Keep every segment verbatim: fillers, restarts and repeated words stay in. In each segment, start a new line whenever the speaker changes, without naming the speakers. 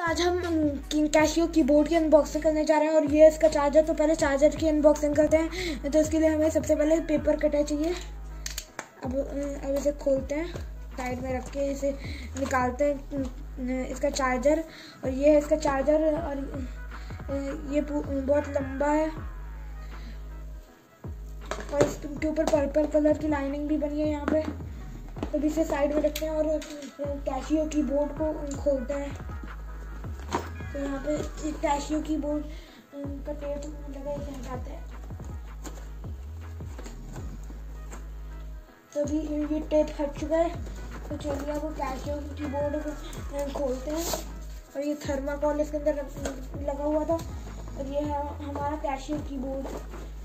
आज हम cashew keyboard की अनबॉक्सिंग करने जा रहे हैं और ये है इसका चार्जर। तो पहले चार्जर की अनबॉक्सिंग करते हैं। तो इसके लिए हमें सबसे पहले पेपर कटर चाहिए। अब अब इसे खोलते हैं, साइड में रख के इसे निकालते हैं इसका चार्जर। और ये है इसका चार्जर और ये बहुत लंबा है और इसके ऊपर पर्पल कलर की लाइनिंग भी बनी है यहाँ पे। तो इसे साइड में रखते हैं और कैशियो कीबोर्ड को खोलते हैं। तो यहाँ पे कैशियो कीबोर्ड का टेप लगा इसे हटाते हैं। तो अभी ये टेप हट चुका है। तो चलिए अब कैशियो कीबोर्ड को खोलते हैं। और ये थर्माकोल इसके अंदर लगा हुआ था और ये है हमारा कैशियो कीबोर्ड।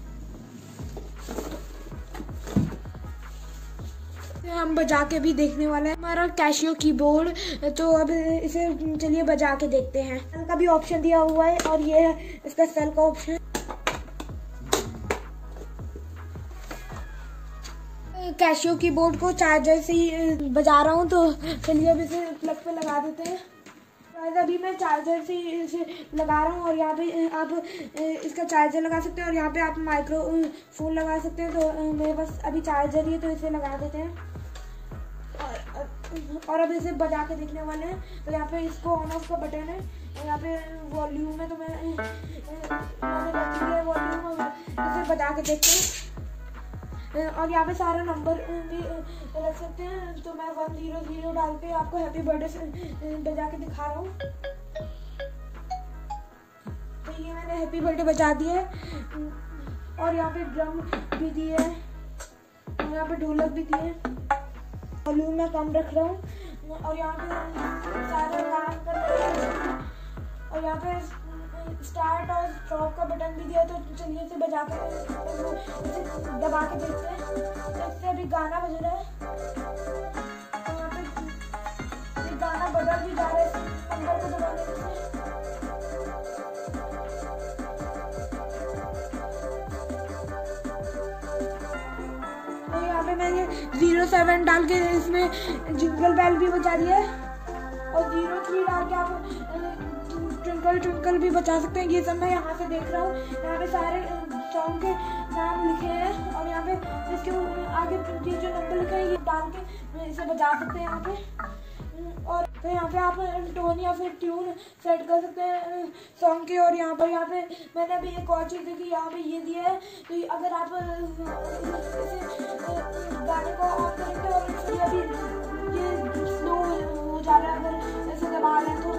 हम बजा के भी देखने वाले हैं हमारा कैशियो कीबोर्ड। तो अब इसे चलिए बजा के देखते हैं। सेल का भी ऑप्शन दिया हुआ है और ये है इसका सेल का ऑप्शन। कैशियो कीबोर्ड को चार्जर से ही बजा रहा हूँ। तो चलिए अब इसे प्लग पे लगा देते हैं। अभी मैं चार्जर से इसे लगा रहा हूँ और यहाँ पे आप इसका चार्जर लगा सकते हैं और यहाँ पे आप माइक्रोफोन लगा सकते हैं। तो मेरे पास अभी चार्जर ही है तो इसे लगा देते हैं और, और अब इसे बजा के देखने वाले हैं। तो यहाँ पे इसको ऑन ऑफ का बटन है और यहाँ पे वॉल्यूम है। तो मैं मैंने रख लिया है वॉल्यूम। इसे बजा के देखते हैं और यहाँ पे सारा नंबर भी रख सकते हैं। तो मैं वन जीरो जीरो डाल के आपको हैप्पी बर्थडे बजा के दिखा रहा हूँ। तो ये मैंने हैप्पी बर्थडे बजा दिया है और यहाँ पे ड्रम भी दिए है और यहाँ पे ढोलक भी दिए है। वॉल्यूम मैं कम रख रहा हूँ और यहाँ पे सारा काम कर रहे हैं और यहाँ पे स्टार्ट और स्टॉप का बटन भी दिया। तो चलिए इसे बजा के इसे दबा के देखते हैं। तो इससे अभी गाना बज रहा है और यहाँ पे ये गाना बदल भी जा रहा है नंबर को दबाने से। तो यहाँ पे मैंने जीरो सेवन डाल के इसमें जिंगल बेल भी बजा दिया है और जीरो थ्री डाल के आप ट्विंकल ट्विंकल भी बचा सकते हैं। ये सब मैं यहाँ से देख रहा हूँ। यहाँ पे सारे सॉन्ग के नाम लिखे हैं और यहाँ पे इसके आगे ये जो नंबर लिखा है ये डाल के इसे बजा सकते हैं यहाँ पे। और तो यहाँ पे आप टोन या फिर ट्यून सेट कर सकते हैं सॉन्ग की। और यहाँ पर यहाँ पे मैंने अभी एक और चीज़ देखी, यहाँ पे ये दिया है। तो अगर आप गाने को ऑन करेंगे और इसलिए अभी ये स्लो हो जा रहा है अगर ऐसे दबा रहे हैं तो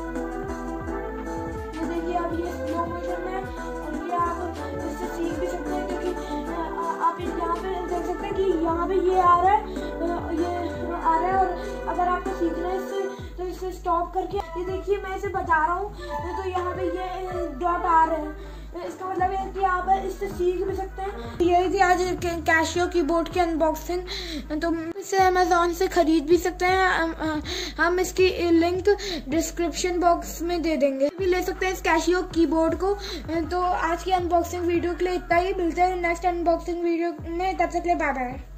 अब ये स्लो मोशन में और ये आप इससे सीख भी सकते हैं। क्योंकि आप यहाँ पे देख सकते हैं कि यहाँ पे ये आ रहा है ये आ रहा है और अगर आपको सीखना है इससे तो इसे स्टॉप करके ये देखिए मैं इसे बजा रहा हूँ तो यहाँ पे ये डॉट आ रहे हैं। इसका मतलब है कि आप इससे सीख भी सकते हैं। यही थी आज कैशियो कीबोर्ड की अनबॉक्सिंग। तो इसे अमेज़ॉन से खरीद भी सकते हैं। हम इसकी लिंक डिस्क्रिप्शन बॉक्स में दे देंगे, भी ले सकते हैं इस कैशियो कीबोर्ड को। तो आज की अनबॉक्सिंग वीडियो के लिए इतना ही। मिलते हैं नेक्स्ट अनबॉक्सिंग वीडियो में, तब तक के लिए बाय बाय।